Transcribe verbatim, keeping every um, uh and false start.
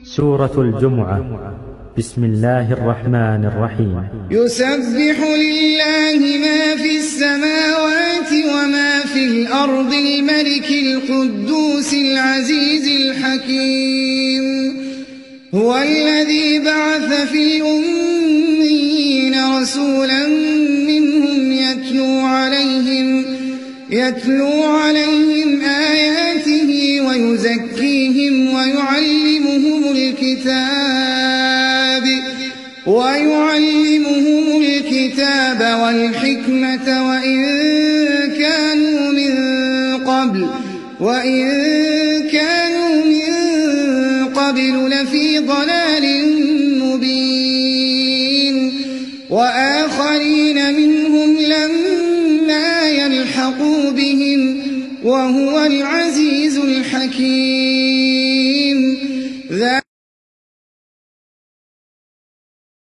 سورة الجمعة. بسم الله الرحمن الرحيم. يسبح لله ما في السماوات وما في الأرض الملك القدوس العزيز الحكيم. هو الذي بعث في الأميين رسولا منهم يتلو عليهم يتلو عليهم آياته ويزكيهم ويعلمهم الكتاب ويعلمهم الكتاب والحكمة وإن كانوا من قبل وإن كانوا من قبل لفي ضلال مبين. وآخرين منهم لما يلحقوا بهم وهو العزيز الحكيم.